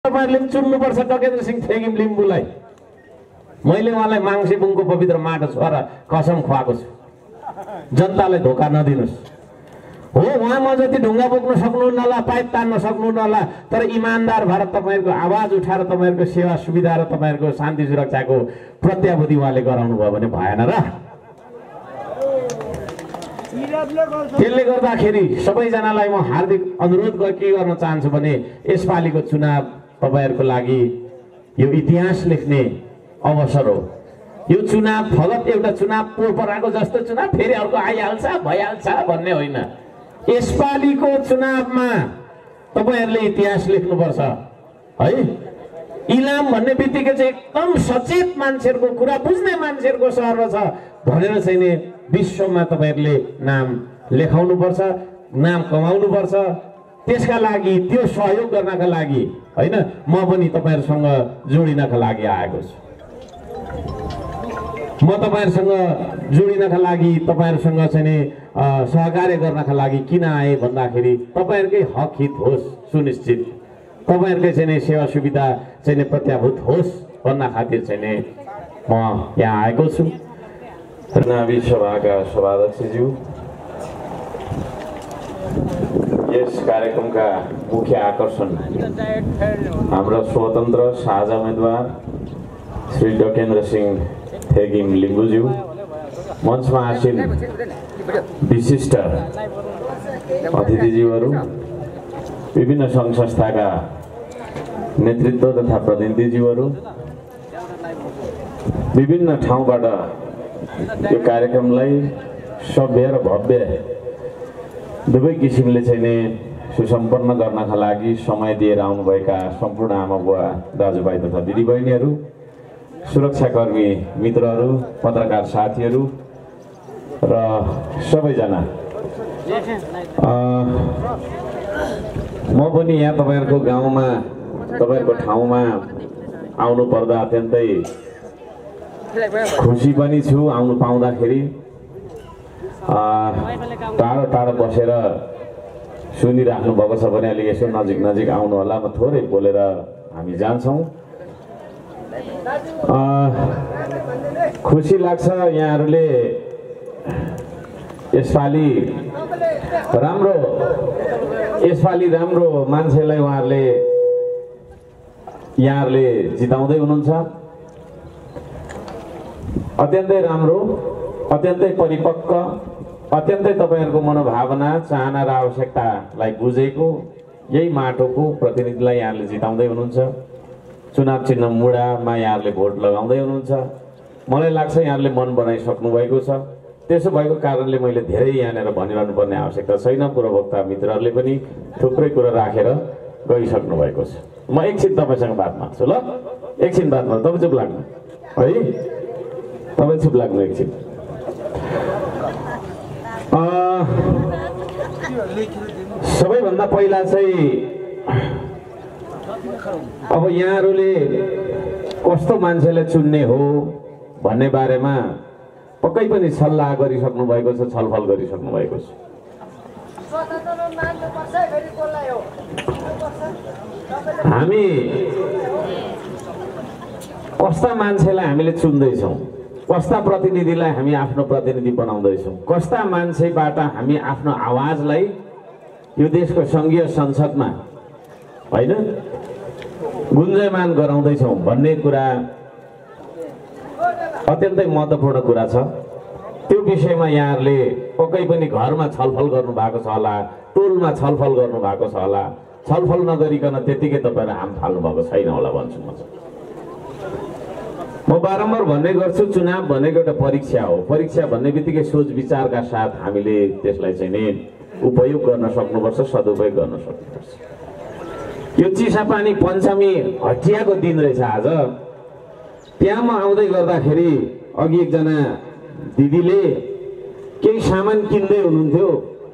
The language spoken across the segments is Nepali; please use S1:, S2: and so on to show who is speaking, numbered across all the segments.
S1: तपाईहरुले चुन्नुपर्छ गगेन्द्र सिंह थेगिम लिम्बुलाई। मैले उहाँलाई माङसेबुङको पवित्र माटो छोएर कसम खुवाएको छु, जनतालाई धोका नदिनुस्। हो, उहाँ म जति ढुङ्गा बोक्न सक्नुहुन्न होला, पाइप तान्न सक्नुहुन्न होला, तर इमानदार भएर तपाईहरुको आवाज उठाएर तपाईहरुको सेवा सुविधा र तपाईहरुको शान्ति सुरक्षाको प्रत्याभूति उहाँले गराउनु भयो भने भएन र? त्यसले गर्दाखेरि सबैजनालाई म हार्दिक अनुरोध के गर्न चाहन्छु भने यसपालिको चुनाव तपाईहरुको लागि यो इतिहास लेख्ने अवसर हो। यो चुनाव फगत एउटा चुनाव पोपराको जस्तो चुनाव फेरि अर्को आइहाल्छ भइहाल्छ भन्ने होइन। यसपालिको चुनावमा तपाईहरुले इतिहास लेख्नुपर्छ है। इलाम भन्ने बित्तिकै चाहिँ एकदम सचेत मान्छेहरुको कुरा बुझ्ने मान्छेहरुको सहर छ भनेर चाहिँ नि विश्वमा तपाईहरुले नाम लेखाउनुपर्छ, नाम कमाउनुपर्छ। त्यसका लागि त्यो सहयोग गर्नका लागि हैन म पनि तपाईहरुसँग जोडिनका लागि आएको छु। म तपाईहरुसँग जोडिनका लागि, तपाईहरुसँग चाहिँ नि सहकार्य गर्नका लागि किन आए भन्दाखेरि तपाईहरुकै हक हित होस् सुनिश्चित, तपाईहरुकै चाहिँ नि सेवा सुविधा चाहिँ नि प्रत्याभूत होस् भन्न खातिर चाहिँ नि म यहाँ आएको छु।
S2: चुनावी सभाका सभाध्यक्षज्यू, यस कार्यक्रमका मुख्य आकर्षण हाम्रा स्वतन्त्र साझा उम्मेदवार श्री गगेन्द्र सिंह थेगिम लिम्बुज्यू, मञ्चमा आसीन विशिष्ट अतिथिज्यूहरू, विभिन्न सङ्घ संस्थाका नेतृत्व तथा प्रतिनिधिज्यूहरू, विभिन्न ठाउँबाट यो कार्यक्रमलाई सभ्य र भव्य दुवै किसिमले चाहिँ नि सुसम्पन्न गर्नका लागि समय दिएर आउनुभएका सम्पूर्ण आमा बुवा दाजुभाइ तथा दिदीबहिनीहरू, सुरक्षाकर्मी मित्रहरू, पत्रकार साथीहरू र सबैजना, म पनि यहाँ तपाईहरुको गाउँमा तपाईहरुको ठाउँमा आउनु पर्दा अत्यन्तै खुसी पनि छु आउनु पाउँदाखेरि। टाढो टाढो बसेर सुनिराख्नु भएको छ भने अलि यसो नजिक नजिक आउनु होला, म थोरै बोलेर हामी जान्छौँ। खुसी लाग्छ यहाँहरूले यसपालि राम्रो मान्छेलाई यहाँहरूले जिताउँदै हुनुहुन्छ। अत्यन्तै राम्रो, अत्यन्तै परिपक्व, अत्यन्तै तपाईहरुको मनोभावना चाहना र आवश्यकतालाई बुझेको यही माटोको प्रतिनिधिलाई यहाँले जिताउँदै हुनुहुन्छ। चुनाव चिन्ह मुडामा यहाँले भोट लगाउँदै हुनुहुन्छ। मलाई लाग्छ यहाँले मन बनाइसक्नु भएको छ। त्यसो भएको कारणले मैले धेरै यहाँनिर भनिरहनु पर्ने आवश्यकता छैन। पूर्ववक्ता मित्रहरूले पनि थुप्रै कुरा राखेर गइसक्नु भएको छ। म एकछिन तपाईसँग बात मार्छु ल, एकछिन बात मार्छु, तपाईँ चुप लाग्नु है, तपाईँ चुप लाग्नु एकछिन। सबैभन्दा पहिला चाहिँ अब यहाँहरूले कस्तो मान्छेलाई चुन्ने हो भन्ने बारेमा पक्कै पनि सल्लाह गरिसक्नु भएको छ, छलफल गरिसक्नु भएको छ। हामी कस्ता मान्छेलाई हामीले चुन्दैछौँ, कस्ता प्रतिनिधिलाई हामी आफ्नो प्रतिनिधि बनाउँदैछौँ, कस्ता मान्छेबाट हामी आफ्नो आवाजलाई यो देशको सङ्घीय संसदमा हैन गुन्जयमान गराउँदैछौँ भन्ने कुरा अत्यन्तै महत्त्वपूर्ण कुरा छ। त्यो विषयमा यहाँहरूले पक्कै पनि घरमा छलफल गर्नु भएको छ होला, टोलमा छलफल गर्नु भएको छ होला। छलफल नगरिकन त्यतिकै तपाईँहरू हाम फाल्नु भएको छैन होला भन्छु म बारम्बार भन्ने गर्छु, चुनाव भनेको एउटा परीक्षा हो। परीक्षा भन्ने बित्तिकै सोच विचारका साथ हामीले त्यसलाई चाहिँ नि उपयोग गर्न सक्नुपर्छ, सदुपयोग गर्न सक्नुपर्छ। यो चिसापानी पञ्चमी हटियाको दिन रहेछ आज। त्यहाँ म आउँदै गर्दाखेरि अघि एकजना दिदीले केही सामान किन्दै हुनुहुन्थ्यो,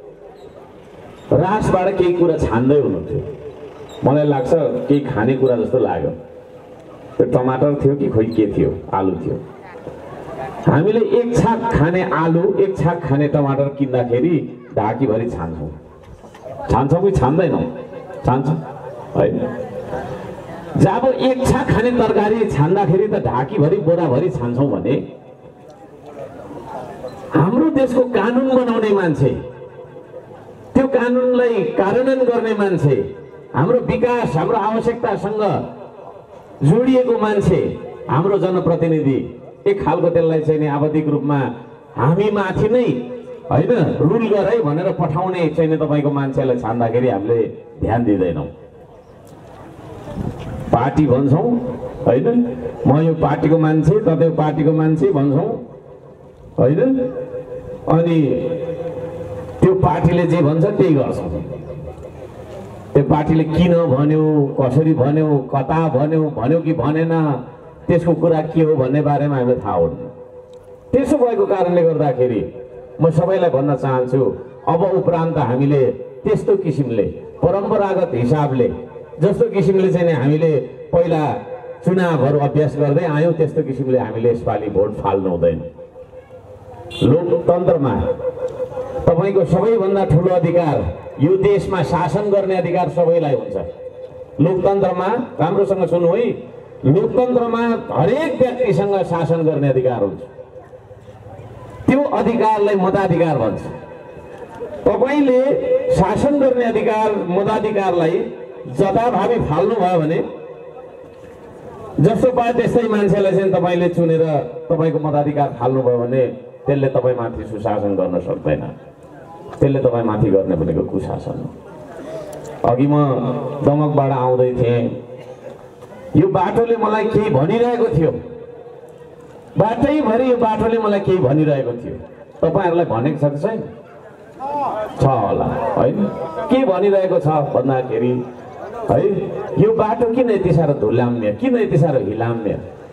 S2: रासबाट केही कुरा छान्दै हुनुहुन्थ्यो। मलाई लाग्छ केही खानेकुरा जस्तो लाग्यो। त्यो टमाटर थियो कि खोइ के थियो, आलु थियो। हामीले एक छाक खाने आलु, एक छाक खाने टमाटर किन्दाखेरि ढाकीभरि छान्छौँ कि छान्दैनौँ? छान्छौँ होइन।
S1: जब एक छा खाने तरकारी छान्दाखेरि त ढाकीभरि बोराभरि छान्छौँ भने हाम्रो देशको कानुन बनाउने मान्छे, त्यो कानुनलाई कार्यान्वयन गर्ने मान्छे, हाम्रो विकास हाम्रो आवश्यकतासँग जोडिएको मान्छे, हाम्रो जनप्रतिनिधि एक खालको त्यसलाई चाहिँ नि आवधिक रूपमा हामी माथि नै होइन रुल गर है भनेर पठाउने चाहिँ नि तपाईँको मान्छेलाई छान्दाखेरि हामीले ध्यान दिँदैनौँ। पार्टी भन्छौँ होइन, म यो पार्टीको मान्छे त त्यो पार्टीको मान्छे भन्छौँ होइन, अनि त्यो पार्टीले जे भन्छ त्यही गर्छौँ। त्यो पार्टीले किन भन्यो, कसरी भन्यो, कता भन्यो कि भनेन, त्यसको कुरा के हो भन्ने बारेमा हामीलाई थाहा हुन्न। त्यसो भएको कारणले गर्दाखेरि म सबैलाई भन्न चाहन्छु, अब उपरान्त हामीले त्यस्तो किसिमले परम्परागत हिसाबले जस्तो किसिमले चाहिँ हामीले पहिला चुनावहरू अभ्यास गर्दै आयौँ त्यस्तो किसिमले हामीले यसपालि भोट फाल्नु हुँदैन। लोकतन्त्रमा तपाईँको सबैभन्दा ठुलो अधिकार यो देशमा शासन गर्ने अधिकार सबैलाई हुन्छ। लोकतन्त्रमा राम्रोसँग सुन्नु है, लोकतन्त्रमा हरेक व्यक्तिसँग शासन गर्ने अधिकार हुन्छ। त्यो अधिकारलाई मताधिकार भन्छ। तपाईँले शासन गर्ने अधिकार मताधिकारलाई जताभावी फाल्नुभयो भने जस्तो पाए त्यस्तै मान्छेलाई चाहिँ तपाईँले चुनेर तपाईँको मताधिकार फाल्नुभयो भने त्यसले तपाईँमाथि सुशासन गर्न सक्दैन, त्यसले तपाईँमाथि गर्ने भनेको कुशासन हो। अघि म दमकबाट आउँदै थिएँ, यो बाटोले मलाई केही भनिरहेको थियो, बाटैभरि यो बाटोले मलाई केही भनिरहेको थियो। तपाईँहरूलाई भनेको छ कि छैन? छ होला होइन। के भनिरहेको छ भन्दाखेरि है, यो बाटो किन यति साह्रो धुलाम्य, किन यति साह्रो हिलाम्य?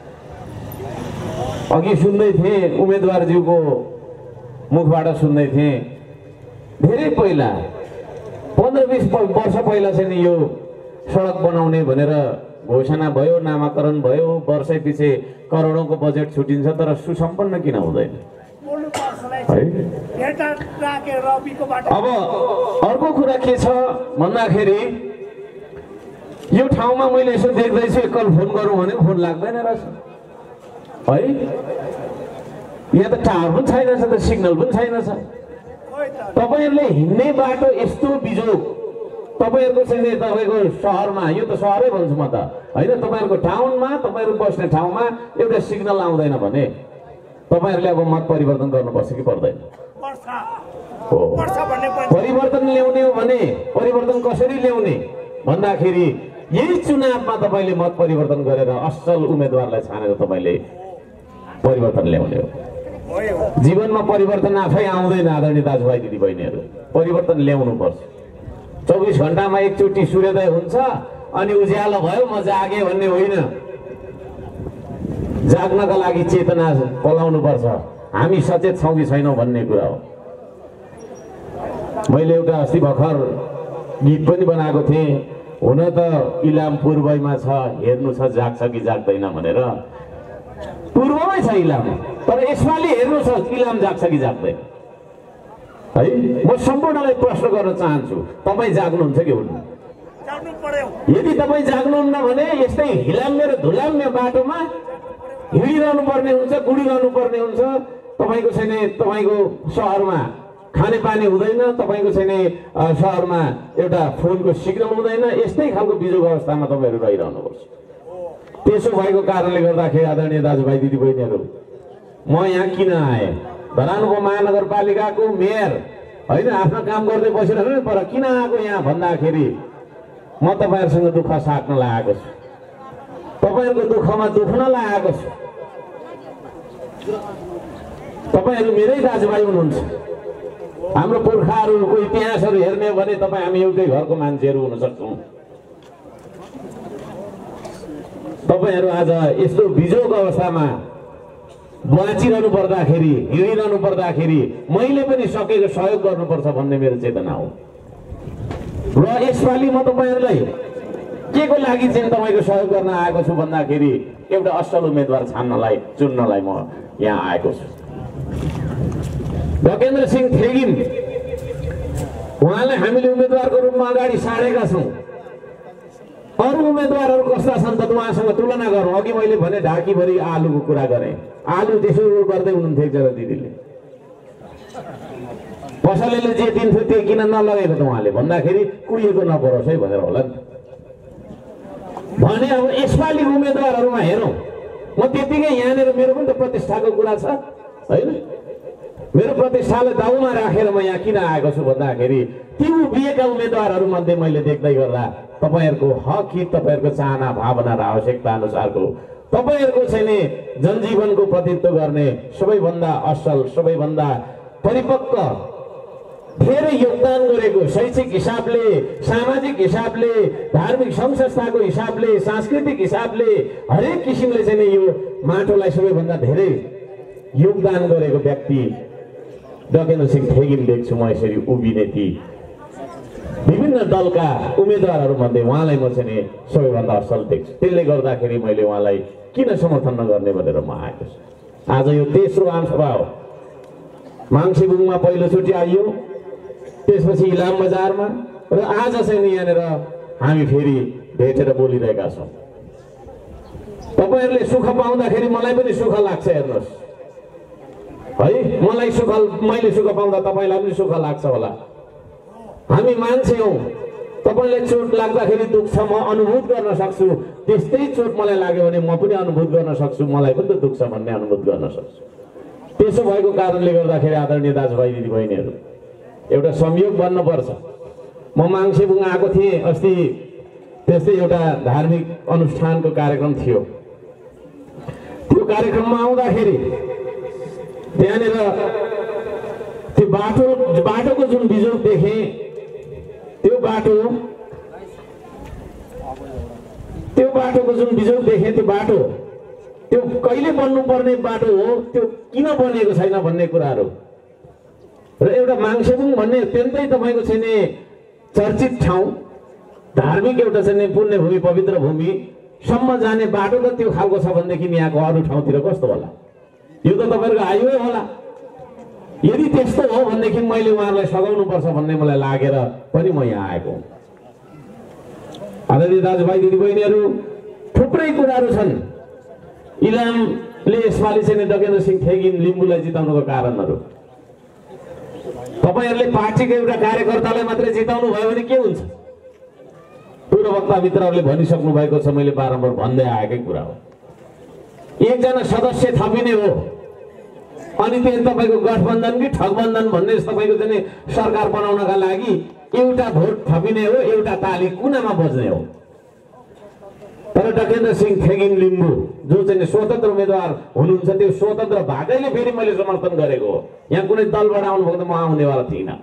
S1: अघि सुन्दै थिएँ उम्मेदवारज्यूको मुखबाट सुन्दै थिएँ, धेरै पहिला 15-20 वर्ष पहिला चाहिँ नि यो सडक बनाउने भनेर घोषणा भयो, नामाकरण भयो, वर्षै पछि करोडौँको बजेट छुटिन्छ, तर सुसम्पन्न किन हुँदैन है? अब अर्को कुरा के छ भन्दाखेरि यो ठाउँमा मैले यसो देख्दैछु, एकल फोन गरौँ भने फोन लाग्दैन रहेछ है। यहाँ त टावर पनि छैन छ, त सिग्नल पनि छैन छ। तपाईँहरूले हिँड्ने बाटो यस्तो बिजोग, तपाईँहरूको चाहिँ तपाईँको सहरमा, यो त सहरै भन्छु म त होइन, तपाईँहरूको टाउनमा, तपाईँहरू बस्ने ठाउँमा एउटा सिग्नल आउँदैन भने तपाईँहरूले अब मत परिवर्तन गर्नुपर्छ कि पर्दैन? हो, परिवर्तन ल्याउने हो भने परिवर्तन कसरी ल्याउने भन्दाखेरि यही चुनावमा तपाईँले मत परिवर्तन गरेर असल उम्मेदवारलाई छानेर तपाईँले परिवर्तन ल्याउने हो। जीवनमा परिवर्तन आफै आउँदैन आदरणीय दाजुभाइ दिदीबहिनीहरू, परिवर्तन ल्याउनुपर्छ। 24 घण्टामा एकचोटि सूर्योदय हुन्छ अनि उज्यालो भयो म जागे भन्ने होइन। जाग्नका लागि चेतना पलाउनु पर्छ, हामी सचेत छौँ कि छैनौँ भन्ने कुरा हो। मैले एउटा अस्ति भर्खर गीत पनि बनाएको थिएँ, हुन त इलाम पूर्वैमा छ, हेर्नु छ जाग्छ कि जाग्दैन भनेर। पूर्वमै छ इलाम, तर यसपालि हेर्नु छ इलाम जाग्छ कि जाग्दैन है। म सम्पूर्णलाई प्रश्न गर्न चाहन्छु, तपाईँ जाग्नुहुन्छ कि हुन्न? यदि तपाईँ जाग्नुहुन्न भने यस्तै हिलाम्य र धुलाम्य बाटोमा हिँडिरहनु पर्ने हुन्छ, गुडिरहनु पर्ने हुन्छ। तपाईँको चाहिँ तपाईँको सहरमा खानेपानी हुँदैन, तपाईँको चाहिँ सहरमा एउटा फोनको सिग्नल हुँदैन, यस्तै खालको बिजोग अवस्थामा तपाईँहरू रहिरहनुपर्छ। त्यसो भएको कारणले गर्दाखेरि आदरणीय दाजुभाइ दिदीबहिनीहरू, म यहाँ किन आएँ? धरानको महानगरपालिकाको मेयर होइन, आफ्नो काम गर्दै बसिरहनु, तर किन आएको यहाँ भन्दाखेरि म तपाईँहरूसँग दुःख साट्नलाई आएको छु, तपाईँहरूको दुःखमा दुख्नलाई आएको छु। तपाईँहरू मेरै दाजुभाइ हुनुहुन्छ। हाम्रो पुर्खाहरूको इतिहासहरू हेर्ने हो भने तपाईँ हामी एउटै घरको मान्छेहरू हुन सक्छौँ। तपाईँहरू आज यस्तो बिजोग अवस्थामा बाँचिरहनु पर्दाखेरि, हिँडिरहनु पर्दाखेरि मैले पनि सकेको सहयोग गर्नुपर्छ भन्ने मेरो चेतना हो। र यसपालि म तपाईँहरूलाई के को लागि चाहिँ तपाईँको सहयोग गर्न आएको छु भन्दाखेरि एउटा असल उम्मेदवार छान्नलाई, चुन्नलाई म यहाँ आएको छु। गजेन्द्र सिंह थेगिम, उहाँलाई हामीले उम्मेदवारको रूपमा अगाडि सारेका छौँ। अरू उम्मेदवारहरू कस्ता छन् त उहाँसँग तुलना गरौँ। अघि मैले भने ढाकीभरि आलुको कुरा गरेँ, आलु त्यसो गर्दै हुनुहुन्थ्यो एकजना दिदीले, पसलेले जे दिन्थ्यो त्यो किन नलगेको त उहाँले भन्दाखेरि कुहिएको नपरोस् है भनेर होला नि भने। अब यसपालि उम्मेदवारहरूमा हेरौँ, म त्यतिकै यहाँनिर मेरो पनि त प्रतिष्ठाको कुरा छ होइन, मेरो प्रतिष्ठालाई दाउमा राखेर म यहाँ किन आएको छु भन्दाखेरि ती उभिएका उम्मेदवारहरूमध्ये मैले देख्दै गर्दा तपाईँहरूको हक हित, तपाईँहरूको चाहना भावना र आवश्यकता अनुसारको तपाईँहरूको चाहिँ नि जनजीवनको प्रतिनिधित्व गर्ने सबैभन्दा असल, सबैभन्दा परिपक्व, धेरै योगदान गरेको शैक्षिक हिसाबले, सामाजिक हिसाबले, धार्मिक सङ्घ संस्थाको हिसाबले, सांस्कृतिक हिसाबले हरेक किसिमले चाहिँ नि यो माटोलाई सबैभन्दा धेरै योगदान गरेको व्यक्ति डकेन्द्र सिंह ठेगिन देख्छु म यसरी उभिने ती विभिन्न दलका उम्मेदवारहरूमध्ये उहाँलाई म चाहिँ नि सबैभन्दा असल देख्छु। त्यसले गर्दाखेरि मैले उहाँलाई किन समर्थन नगर्ने भनेर म आएको छु। आज यो तेस्रो आमसभा हो, माङसिबुङमा पहिलोचोटि आइयो, त्यसपछि इलाम बजारमा, र आज चाहिँ नि यहाँनिर हामी फेरि भेटेर बोलिरहेका छौँ। तपाईँहरूले सुख पाउँदाखेरि मलाई पनि सुख लाग्छ, हेर्नुहोस् है, मलाई सुख, मैले सुख पाउँदा तपाईँलाई पनि सुख लाग्छ होला। हामी मान्छे हौँ, तपाईँलाई चोट लाग्दाखेरि दुःख छ, म अनुभूत गर्न सक्छु, त्यस्तै चोट मलाई लाग्यो भने म पनि अनुभूत गर्न सक्छु, मलाई पनि त दुःख छ भन्ने अनुभूत गर्न सक्छु। त्यसो भएको कारणले गर्दाखेरि आदरणीय दाजुभाइ दिदीबहिनीहरू, एउटा संयोग बन्नुपर्छ। म माङसिबुङ आएको थिएँ अस्ति, त्यस्तै एउटा धार्मिक अनुष्ठानको कार्यक्रम थियो। त्यो कार्यक्रममा आउँदाखेरि त्यहाँनिर त्यो बाटोको जुन बिजोग देखेँ, त्यो बाटोको जुन बिजोग देखेँ, त्यो कहिले बन्नुपर्ने बाटो हो, त्यो किन बनेको छैन भन्ने कुराहरू, र एउटा माङसिबुङ भन्ने अत्यन्तै तपाईँको चाहिँ नि चर्चित ठाउँ, धार्मिक एउटा चाहिँ नि पुण्यभूमि, पवित्र भूमिसम्म जाने बाटो त त्यो खालको छ भनेदेखि यहाँको अरू ठाउँतिर कस्तो होला? यो त तपाईँहरूको हाइवे होला। यदि त्यस्तो हो भनेदेखि मैले उहाँहरूलाई सघाउनुपर्छ भन्ने मलाई लागेर पनि म यहाँ आएको हुँ। आदरणीय दाजुभाइ दिदीबहिनीहरू, थुप्रै कुराहरू छन् इलामले यसपालि चाहिँ डकेन्द्र सिंह ठेगिन लिम्बूलाई जिताउनुको कारणहरू। तपाईँहरूले पार्टीको एउटा कार्यकर्तालाई मात्रै जिताउनु भयो भने के हुन्छ? पूर्ववक्ता मित्रहरूले भनिसक्नु भएको छ, मैले बारम्बार भन्दै आएकै कुरा हो। एकजना सदस्य थपिने हो अनि त्यो तपाईँको गठबन्धन कि ठगबन्धन भन्ने तपाईँको चाहिँ सरकार बनाउनका लागि एउटा भोट थपिने हो, एउटा ताली कुनामा बज्ने हो। तर डकेन्द्र सिंह ठेगिन लिम्बू जो चाहिँ स्वतन्त्र उम्मेदवार हुनुहुन्छ, त्यो स्वतन्त्र भागैले फेरि मैले समर्थन गरेको हो। यहाँ कुनै दलबाट आउनुभयो त म आउनेवाला थिइनँ।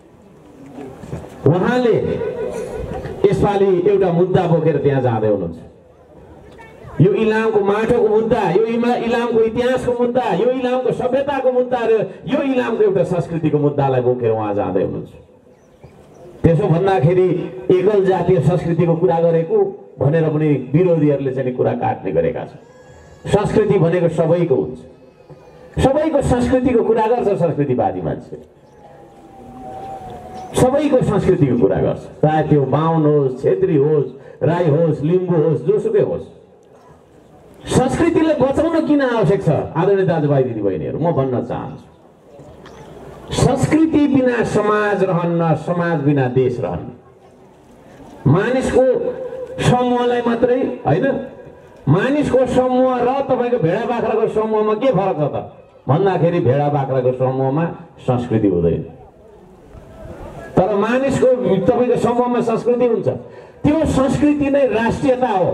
S1: उहाँले यसपालि एउटा मुद्दा बोकेर त्यहाँ जाँदै हुनुहुन्छ। यो इलामको माटोको मुद्दा, यो इलामको इतिहासको मुद्दा, यो इलामको सभ्यताको मुद्दा र यो इलामको एउटा संस्कृतिको मुद्दालाई बोकेर उहाँ जाँदै हुनुहुन्छ। त्यसो भन्दाखेरि एकल जातीय संस्कृतिको कुरा गरेको भनेर पनि विरोधीहरूले चाहिँ कुरा काट्ने गरेका छन्। संस्कृति भनेको सबैको हुन्छ, सबैको संस्कृतिको कुरा गर्छ संस्कृतिवादी मान्छे, सबैको संस्कृतिको कुरा गर्छ, चाहे त्यो बाहुन होस्, छेत्री होस्, राई होस्, लिम्बू होस्, जोसुकै होस्। संस्कृतिलाई बचाउन किन आवश्यक छ आदरणीय दाजुभाइ दिदीबहिनीहरू, म भन्न चाहन्छु, संस्कृति बिना समाज रहन्न, समाज बिना देश रहन्न। मानिसको समूहलाई मात्रै होइन, मानिसको समूह र तपाईँको भेडा बाख्राको समूहमा के फरक छ त भन्दाखेरि भेडा बाख्राको समूहमा संस्कृति हुँदैन, तर मानिसको तपाईँको समूहमा संस्कृति हुन्छ। त्यो संस्कृति नै राष्ट्रियता हो।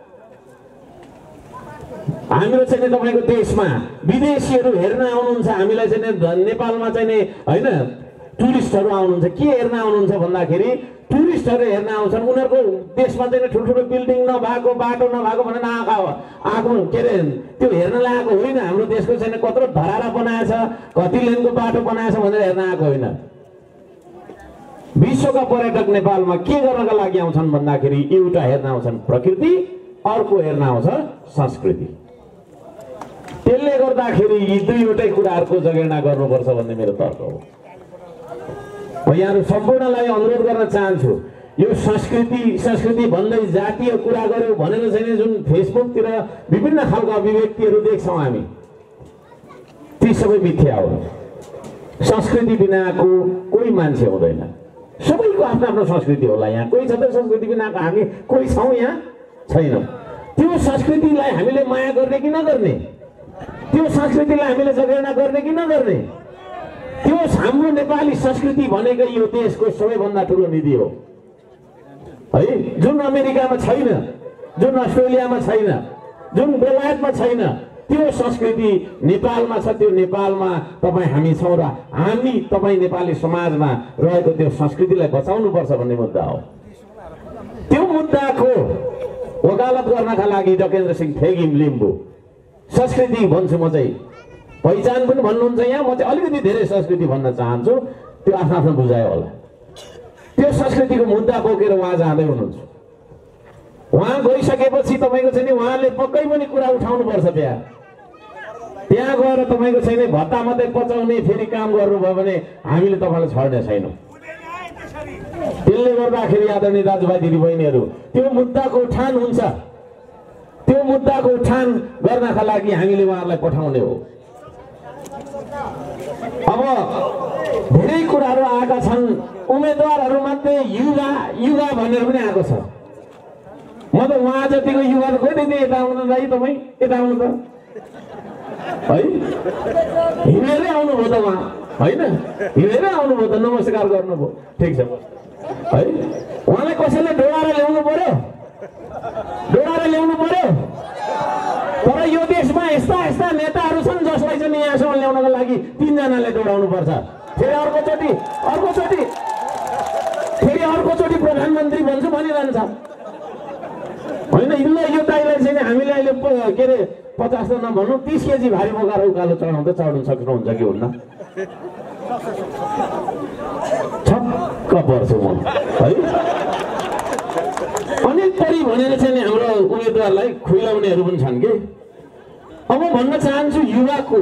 S1: हाम्रो चाहिँ तपाईँको देशमा विदेशीहरू हेर्न आउनुहुन्छ, हामीलाई चाहिँ नेपालमा चाहिँ नि होइन टुरिस्टहरू आउनुहुन्छ। के हेर्न आउनुहुन्छ भन्दाखेरि टुरिस्टहरू हेर्न आउँछन्, उनीहरूको देशमा चाहिँ ठुल्ठुलो बिल्डिङ नभएको, बाटो नभएको भनेर आएको के अरे त्यो हेर्न लागेको होइन। हाम्रो देशको चाहिँ कत्रो धरारा बनाएछ, कति लेनको बाटो बनाएछ भनेर हेर्न आएको होइन। विश्वका पर्यटक नेपालमा के गर्नका लागि आउँछन् भन्दाखेरि एउटा हेर्न आउँछन् प्रकृति, अर्को हेर्न आउँछ संस्कृति। त्यसले गर्दाखेरि यी दुईवटै कुराहरूको जगेर्ना गर्नुपर्छ भन्ने मेरो तर्क हो। म यहाँहरू सम्पूर्णलाई अनुरोध गर्न चाहन्छु, यो संस्कृति भन्दै जातीय कुरा गर्यो भनेर चाहिँ जुन फेसबुकतिर विभिन्न खालका अभिव्यक्तिहरू देख्छौँ हामी, ती सबै मिथ्या हो। संस्कृति बिनाको कोही मान्छे हुँदैन। सबैको आफ्नो आफ्नो संस्कृति होला। यहाँ कोही छ त संस्कृति बिनाको? हामी कोही छौँ यहाँ? छैनौँ। त्यो संस्कृतिलाई हामीले माया गर्ने कि नगर्ने? त्यो संस्कृतिलाई हामीले जगेर्ना गर्ने कि नगर्ने? त्यो हाम्रो नेपाली संस्कृति भनेको यो देशको सबैभन्दा ठुलो निधि हो है, जुन अमेरिकामा छैन, जुन अस्ट्रेलियामा छैन, जुन बेलायतमा छैन। त्यो संस्कृति नेपालमा छ। त्यो नेपालमा तपाईँ हामी छौँ र हामी तपाईँ नेपाली समाजमा रहेको त्यो संस्कृतिलाई बचाउनुपर्छ भन्ने मुद्दा हो। त्यो मुद्दाको वकालत गर्नका लागि डकेन्द्र सिंह थेगिम लिम्बू संस्कृति भन्छु म चाहिँ, पहिचान पनि भन्नुहुन्छ यहाँ, म चाहिँ अलिकति धेरै संस्कृति भन्न चाहन्छु। त्यो आफ्नो आफ्नो बुझायो होला। त्यो संस्कृतिको मुद्दा बोकेर उहाँ जाँदै हुनुहुन्छ। उहाँ गइसकेपछि तपाईँको चाहिँ नि उहाँले पक्कै पनि कुरा उठाउनुपर्छ। त्यहाँ गएर तपाईँको चाहिँ नि भत्ता मात्रै पचाउने फेरि काम गर्नुभयो भने हामीले तपाईँलाई छोड्ने छैनौँ। त्यसले गर्दाखेरि आदरणीय दाजुभाइ दिदीबहिनीहरू, त्यो मुद्दाको उठान हुन्छ। त्यो मुद्दाको उठान गर्नका लागि हामीले उहाँहरूलाई पठाउने हो। अब धेरै कुराहरू आएका छन्। उम्मेदवारहरूमध्ये युवा भनेर पनि आएको छ। म त उहाँ जतिको युवा त खोइ दिदी यता आउनु दाइ, तपाईँ यता आउनु त है, हिँडेरै आउनुभयो त उहाँ होइन, हिँडेरै आउनुभयो त, नमस्कार गर्नुभयो, ठिक छ है। उहाँलाई कसैले डोडाएर ल्याउनु पर्यो, डोडाएर ल्याउनु पर्यो। तर यो देशमा यस्ता यस्ता नेताहरू छन् जसलाई चाहिँ यहाँसम्म ल्याउनको लागि 3 जनाले दौडाउनु पर्छ। फेरि अर्कोचोटि प्रधानमन्त्री भन्छु भनिरहन्छ होइन। यो दाइलाई चाहिँ हामीले अहिले के अरे 50 त नभनौँ 30 केजी भारी बोकाएर उकालो चढाउन सक्नुहुन्छ कि हुन्न? छक्क पर्छु म है। अनेक परि भनेर चाहिँ हाम्रो उम्मेदवारलाई खुइलाउनेहरू पनि छन् कि। अब भन्न चाहन्छु युवाको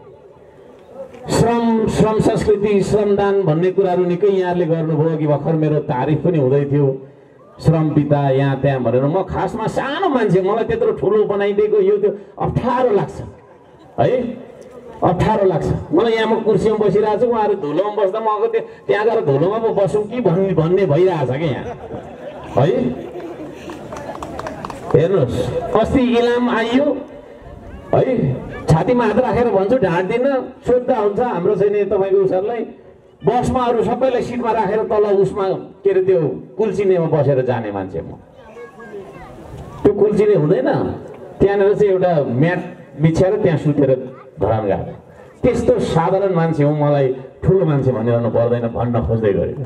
S1: श्रम संस्कृति, श्रमदान भन्ने कुराहरू निकै यहाँहरूले गर्नुभयो कि भर्खर मेरो तारिफ पनि हुँदै थियो। श्रम पिता यहाँ त्यहाँ भनेर म खासमा सानो मान्छे, मलाई त्यत्रो ठुलो बनाइदिएको यो त्यो अप्ठ्यारो लाग्छ है, अप्ठ्यारो लाग्छ मलाई। यहाँ म कुर्सीमा बसिरहेको छु, उहाँहरू धुलोमा बस्दा म अब त्यहाँ गएर धुलोमा पो बसौँ कि भन्ने भइरहेछ क्या यहाँ है। हेर्नुहोस्, अस्ति इलाम आइयो है, छातीमा हात राखेर भन्छु ढाँट्दिन, सोद्धा हुन्छ हाम्रो चाहिँ नि तपाईँको उसहरूलाई। बसमा अरू सबैलाई सिटमा राखेर तल उसमा के अरे त्यो कुल्चिनेमा बसेर जाने मान्छे म। त्यो कुल्चिने हुँदैन, त्यहाँनिर चाहिँ एउटा म्याट बिछ्याएर त्यहाँ सुतेर धरान गएको। त्यस्तो साधारण मान्छे हो, मलाई ठुलो मान्छे भनिरहनु पर्दैन भन्न खोज्दै गरेको।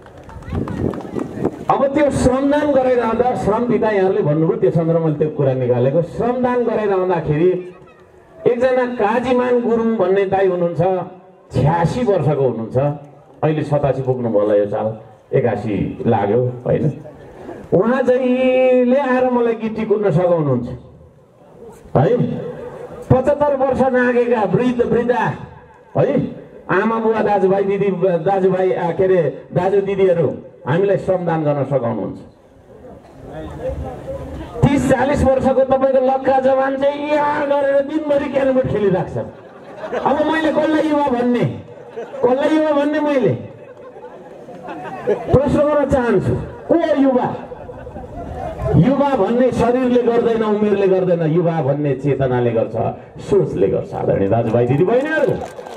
S1: अब त्यो श्रमदान गराइरहँदा, श्रम पिता यहाँहरूले भन्नुभयो, त्यो सन्दर्भमा मैले त्यो कुरा निकालेको। श्रमदान गराइरहँदाखेरि एकजना काजीमान गुरुङ भन्ने दाइ हुनुहुन्छ, 86 वर्षको हुनुहुन्छ, अहिले 87 पुग्नुभयो होला यो साल, 81 लाग्यो होइन। उहाँ चाहिँ आएर मलाई गिट्टी कुट्न सघाउनुहुन्छ है। 75 वर्ष नागेका वृद्धा है, आमा बुवा दाजुभाइ के अरे दाजु दिदीहरू हामीलाई श्रमदान गर्न सघाउनुहुन्छ। 30-40 वर्षको तपाईँको लक्का जवान चाहिँ यहाँ गरेर दिनभरि क्यारमबोर्ड खेलिरहेको छ। अब मैले कसलाई युवा भन्ने मैले प्रश्न गर्न चाहन्छु, को युवा? युवा भन्ने शरीरले गर्दैन, उमेरले गर्दैन, युवा भन्ने चेतनाले गर्छ, सोचले गर्छ। आदरणीय दाजुभाइ दिदीबहिनीहरू,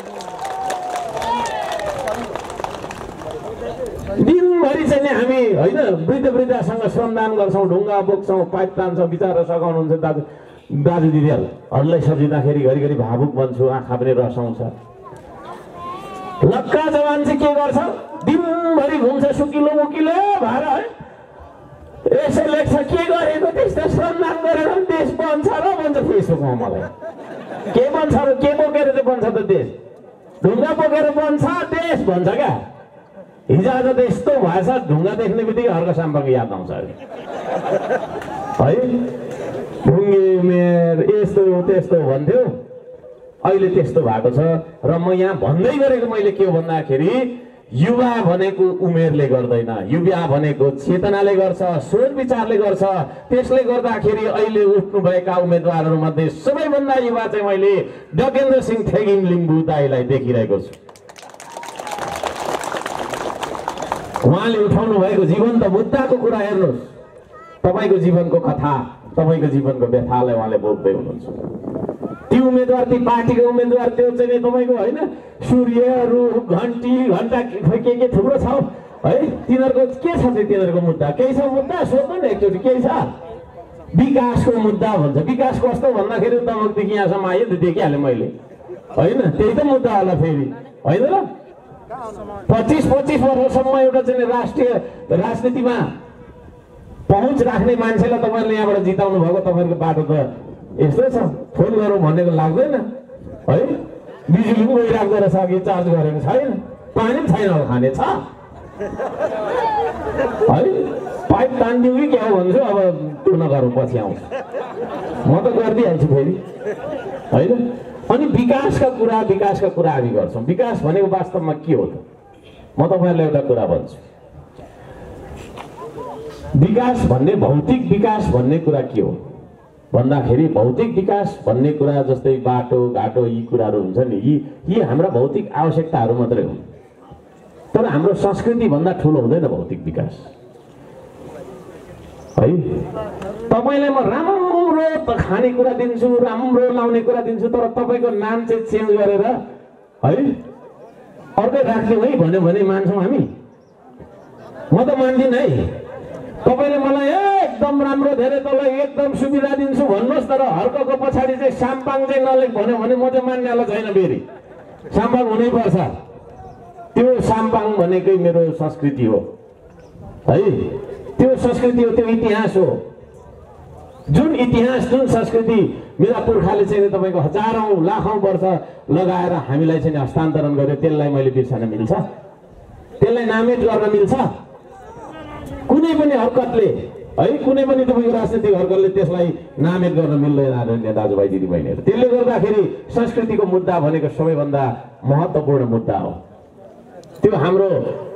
S1: दिनभरि चाहिँ नि हामी होइन वृद्धसँग श्रमदान गर्छौँ, ढुङ्गा बोक्छौँ, पाइप तान्छौँ, बिचारा सघाउनुहुन्छ दाजु दिदीहरूलाई सम्झिँदाखेरि घरिघरि भावुक बन्छु, आँखा पनि रसाउँछ। लक्का जवान चाहिँ के गर्छ? दिनभरि घुम्छ सुकिलो मुकिलो भएर है, यसो लेख्छ के गरेको त्यस्तो श्रमदान गरेर देश बन्छ र भन्छ फेसबुकमा मलाई। के बन्छ र के बोकेर चाहिँ बन्छ त देश? ढुङ्गा बोकेर बन्छ देश भन्छ क्या। हिजो आज त यस्तो भएछ, ढुङ्गा देख्ने बित्तिकै हर्क साम्बाको याद आउँछ है। ढुङ्गे उमेर यस्तो त्यस्तो भन्थ्यो, अहिले त्यस्तो भएको छ। र म यहाँ भन्दै गरेको मैले के भन्दाखेरि युवा भनेको उमेरले गर्दैन, युवा भनेको चेतनाले गर्छ, सोच विचारले गर्छ। त्यसले गर्दाखेरि अहिले उठ्नुभएका उम्मेदवारहरूमध्ये सबैभन्दा युवा चाहिँ मैले डगेन्द्र सिंह थेगिम लिम्बू दाईलाई देखिरहेको छु। उहाँले उठाउनु भएको जीवन्त मुद्दाको कुरा हेर्नुहोस्, तपाईँको जीवनको कथा, तपाईँको जीवनको व्यथालाई उहाँले बोक्दै हुनुहुन्छ। ती उम्मेदवार, ती पार्टीको उम्मेदवार, त्यो चाहिँ तपाईँको होइन सूर्यहरू घन्टी घन्टा के थुप्रो छ है। तिनीहरूको के छ चाहिँ तिनीहरूको मुद्दा? केही छ मुद्दा? सोध्नु न एकचोटि, केही छ? विकासको मुद्दा भन्छ। विकास कस्तो भन्दाखेरि तमकदेखि यहाँसम्म आयो नि, देखिहालेँ मैले होइन। त्यही त मुद्दा होला फेरि, होइन र? 25 वर्षसम्म एउटा चाहिँ राष्ट्रिय राजनीतिमा पहुँच राख्ने मान्छेलाई तपाईँहरूले यहाँबाट जिताउनु भएको। तपाईँहरूको बाटो त यस्तै छ, फोन गरौँ भनेको लाग्दैन है। बिजुली पनि गइराख्दो रहेछ, अघि चार्ज गरेको छैन, पानी पनि छैन, अब खाने छ है। पाइप तानिदिउँ कि क्या हो भन्छु, अब त्यो नगरौँ, पछि आउँछ, म त गरिदिइहाल्छु फेरि होइन। अनि विकासका कुरा हामी गर्छौँ। विकास भनेको वास्तवमा के हो त? म तपाईँहरूलाई एउटा कुरा भन्छु। विकास भन्ने, भौतिक विकास भन्ने कुरा के हो भन्दाखेरि, भौतिक विकास भन्ने कुरा जस्तै बाटो घाटो यी कुराहरू हुन्छ नि, यी हाम्रा भौतिक आवश्यकताहरू मात्रै हुन्। तर हाम्रो संस्कृति भन्दा ठुलो हुँदैन भौतिक विकास है। तपाईँलाई म राम्रो त खानेकुरा दिन्छु, राम्रो लाउने कुरा दिन्छु, तर तपाईँको नाम चाहिँ चेन्ज गरेर है अर्कै राख्दिउँ है भन्यो भने मान्छौँ हामी? म त मान्दिनँ है। तपाईँले मलाई एकदम राम्रो, धेरै तँलाई एकदम सुविधा दिन्छु भन्नुहोस्, तर हर्कको पछाडि चाहिँ साम्पाङ चाहिँ नलेख भन्यो भने म चाहिँ मान्नेवाला छैन। फेरि साम्पाङ हुनैपर्छ। त्यो साम्पाङ भनेकै मेरो संस्कृति हो है। त्यो संस्कृति हो, त्यो इतिहास हो। जुन इतिहास, जुन संस्कृति मेरा पुर्खाले चाहिँ तपाईँको हजारौँ लाखौँ वर्ष लगाएर हामीलाई चाहिँ हस्तान्तरण गर्यो, त्यसलाई मैले बिर्सन मिल्छ? त्यसलाई नामेट गर्न मिल्छ? कुनै पनि हरकतले है, कुनै पनि तपाईँको राजनीतिक हरकतले त्यसलाई नामेट गर्न मिल्दैन आदरणीय दाजुभाइ दिदीबहिनीहरू। त्यसले गर्दाखेरि संस्कृतिको मुद्दा भनेको सबैभन्दा महत्त्वपूर्ण मुद्दा हो। त्यो हाम्रो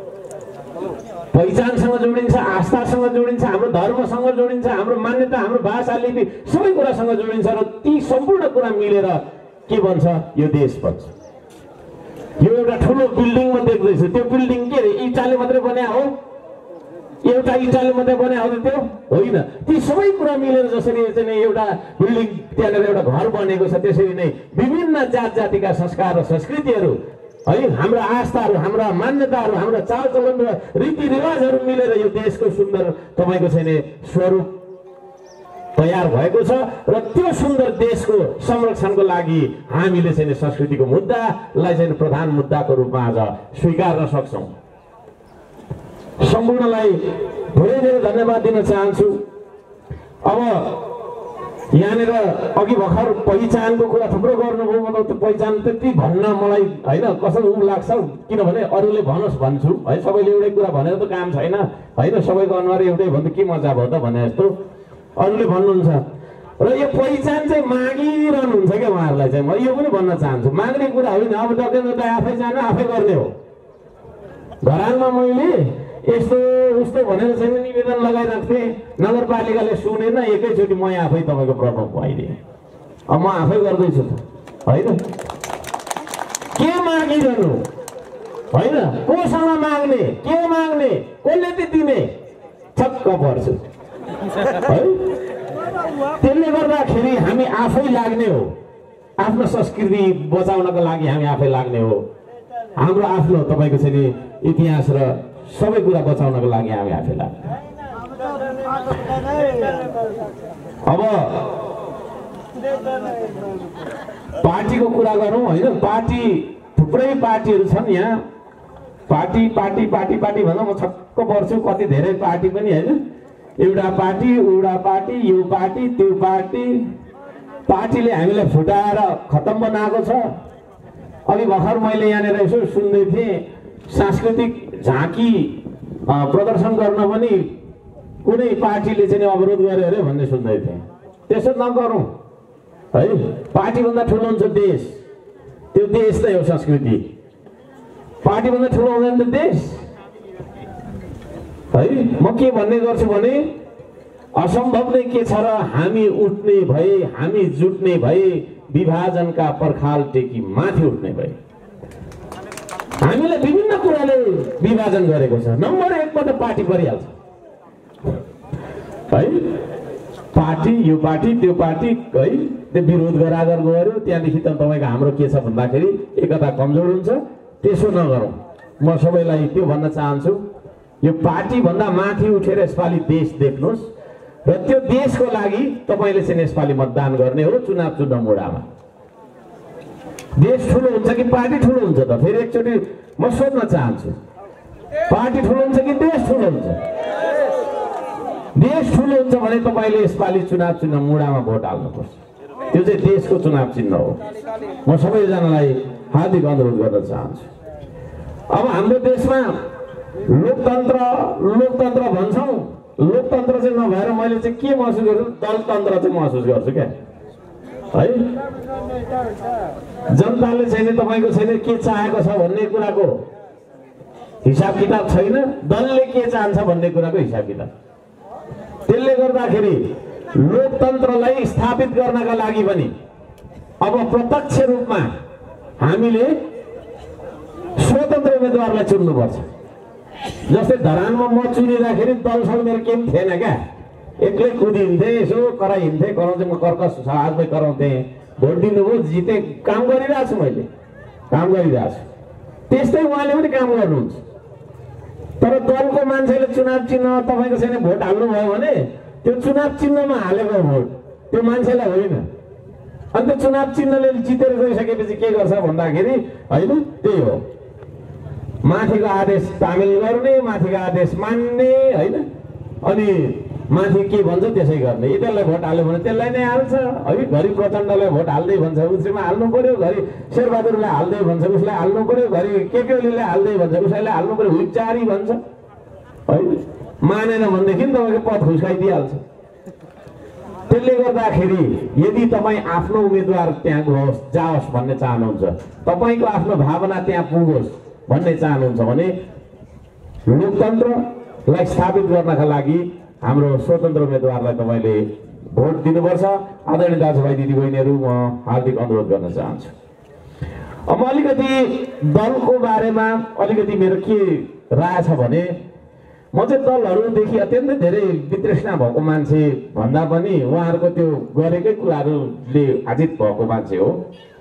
S1: पहिचानसँग जोडिन्छ, आस्थासँग जोडिन्छ, हाम्रो धर्मसँग जोडिन्छ, हाम्रो मान्यता, हाम्रो भाषा, लिपि सबै कुरासँग जोडिन्छ। र ती सम्पूर्ण कुरा मिलेर के बन्छ? यो देश बन्छ। यो एउटा ठुलो बिल्डिङ म देख्दैछु, त्यो बिल्डिङ के अरे इँटाले मात्रै बन्या हो? एउटा इँटाले मात्रै बन्या हो त त्यो होइन। ती सबै कुरा मिलेर जसरी चाहिँ एउटा बिल्डिङ, त्यहाँनिर एउटा घर बनेको छ, त्यसरी नै विभिन्न जात जातिका संस्कार र संस्कृतिहरू है, हाम्रा आस्थाहरू, हाम्रा मान्यताहरू, हाम्रा चालचलन र रीतिरिवाजहरू मिलेर यो देशको सुन्दर तपाईँको चाहिँ स्वरूप तयार भएको छ। र त्यो सुन्दर देशको संरक्षणको लागि हामीले चाहिँ संस्कृतिको मुद्दालाई चाहिँ प्रधान मुद्दाको रूपमा आज स्वीकार्न सक्छौँ। सम्पूर्णलाई धेरै धेरै धन्यवाद दिन चाहन्छु। अब यहाँनिर अघि भर्खर पहिचानको कुरा थुप्रो गर्नुभयो, मतलब त्यो पहिचान त्यति भन्न मलाई होइन कसरी उ लाग्छ, किनभने अरूले भनोस् भन्छु है। सबैले एउटै कुरा भनेर त काम छैन होइन, सबैको अनुहार एउटै भन्दा के मजा भयो त भने जस्तो अरूले भन्नुहुन्छ। र यो पहिचान चाहिँ मागिरहनुहुन्छ क्या उहाँहरूलाई चाहिँ म यो पनि भन्न चाहन्छु। माग्ने कुरा होइन, अब डगेन्द्र दाइ आफै जानु आफै गर्ने हो। घरानमा मैले यस्तो उस्तो भनेर चाहिँ निवेदन लगाइरहेको थिएँ, नगरपालिकाले सुनेन, एकैचोटि म आफै तपाईँको प्रमुख भइदिएँ। अब म आफै गर्दैछु त होइन। के मागिरहनु होइन, कोसँग माग्ने, के माग्ने, कसले त दिने, छक्क पर्छु है। त्यसले गर्दाखेरि हामी आफै लाग्ने हो, आफ्नो संस्कृति बचाउनको लागि हामी आफै लाग्ने हो। हाम्रो आफ्नो तपाईँको चाहिँ इतिहास र सबै कुरा बचाउनको लागि हामी आफै लाग्ने। अब पार्टीको कुरा गरौँ होइन। पार्टी, थुप्रै पार्टीहरू छन् यहाँ। पार्टी पार्टी पार्टी पार्टी भन्दा म छक्क पर्छु, कति धेरै पार्टी पनि होइन। एउटा पार्टी, उडा पार्टी, यो पार्टी, त्यो पार्टी। पार्टीले हामीलाई फुटाएर खत्तम बनाएको छ। अघि भर्खर मैले यहाँनिर यसो सुन्दै थिएँ, सांस्कृतिक झाँकी प्रदर्शन गर्न पनि कुनै पार्टीले चाहिँ अवरोध गर्यो अरे भन्ने सुन्दै थिएँ। त्यसो नगरौँ है। पार्टीभन्दा ठुलो हुन्छ देश, त्यो देश नै हो संस्कृति। पार्टीभन्दा ठुलो हुँदैन त देश है। म के भन्ने गर्छु भने असम्भव नै के छ र हामी उठ्ने भए, हामी जुट्ने भए, विभाजनका पर्खाल टेकी माथि उठ्ने भए। हामीलाई विभिन्न कुराले विभाजन गरेको छ। नम्बर 1 मा त पार्टी परिहाल्छ है। पार्टी, यो पार्टी त्यो पार्टी है, त्यो विरोध गरागर गर्यो, त्यहाँदेखि त तपाईँको हाम्रो के छ भन्दाखेरि एकता कमजोर हुन्छ। त्यसो नगरौँ। म सबैलाई त्यो भन्न चाहन्छु, यो पार्टीभन्दा माथि उठेर यसपालि देश देख्नुहोस् र त्यो देशको लागि तपाईँले चाहिँ यसपालि मतदान गर्ने हो चुनाव चुन्न मोडामा। देश ठुलो हुन्छ कि पार्टी ठुलो हुन्छ त? फेरि एकचोटि म सोध्न चाहन्छु, पार्टी ठुलो हुन्छ कि देश ठुलो हुन्छ? देश ठुलो हुन्छ भने तपाईँले यसपालि चुनाव चिन्ह मुडामा भोट हाल्नुपर्छ। त्यो चाहिँ देशको चुनाव चिन्ह हो। म सबैजनालाई हार्दिक अनुरोध गर्न चाहन्छु। अब हाम्रो देशमा लोकतन्त्र भन्छौँ, लोकतन्त्र चाहिँ नभएर मैले चाहिँ के महसुस गर्छु, दलतन्त्र चाहिँ महसुस गर्छु क्या है। जनताले चाहिँ तपाईँको छैन के चाहेको छ भन्ने कुराको हिसाब किताब छैन, दलले के चाहन्छ भन्ने कुराको हिसाब किताब। त्यसले गर्दाखेरि लोकतन्त्रलाई स्थापित गर्नका लागि पनि अब प्रत्यक्ष रूपमा हामीले स्वतन्त्र उम्मेदवारलाई चुन्नुपर्छ। जस्तै धरानमा म चुनिँदाखेरि दलसँग मेरो केही पनि थिएन क्या, एक्लै कुदिन्थेँ, यसो कराइहिँड्थेँ, कराउँथेँ, म कर्कस हातमै कराउँथेँ, भोट दिनुभयो, जिते, काम गरिरहेको छु, मैले काम गरिरहेको छु। त्यस्तै उहाँले पनि काम गर्नुहुन्छ। तर दलको मान्छेले चुनाव चिन्ह तपाईँको छैन भोट हाल्नुभयो भने त्यो चुनाव चिन्हमा हालेको भोट त्यो मान्छेलाई होइन। अनि त्यो चुनाव चिन्हले जितेर गइसकेपछि के गर्छ भन्दाखेरि होइन, त्यही हो, माथिको आदेश तामेल गर्ने, माथिको आदेश मान्ने होइन, अनि माथि के भन्छ त्यसै गर्ने। यिनीहरूलाई भोट हाल्यो भने त्यसलाई नै हाल्छ है। घरि प्रचण्डलाई भोट हाल्दै भन्छ उसैमा हाल्नु पर्यो, घरि शेरबहादुरलाई हाल्दै भन्छ उसलाई हाल्नु पर्यो, घरि के ओलीलाई हाल्दै भन्छ उसैलाई हाल्नु पर्यो, हुइचारी भन्छ है। मानेन भनेदेखि तपाईँको पद खुस्काइदिइहाल्छ। त्यसले गर्दाखेरि यदि तपाईँ आफ्नो उम्मेदवार त्यहाँ गयोस् जाओस् भन्ने चाहनुहुन्छ, तपाईँको आफ्नो भावना त्यहाँ पुगोस् भन्ने चाहनुहुन्छ भने लोकतन्त्रलाई स्थापित गर्नका लागि हाम्रो स्वतन्त्र उम्मेदवारलाई तपाईँले भोट दिनुपर्छ। आदरणीय दाजुभाइ दिदीबहिनीहरू, म हार्दिक अनुरोध गर्न चाहन्छु। अब अलिकति दलको बारेमा अलिकति मेरो के राय छ भने, म चाहिँ दलहरूदेखि अत्यन्तै धेरै वितृष्णा भएको मान्छे भन्दा पनि उहाँहरूको त्यो गरेकै कुराहरूले आजित भएको मान्छे हो।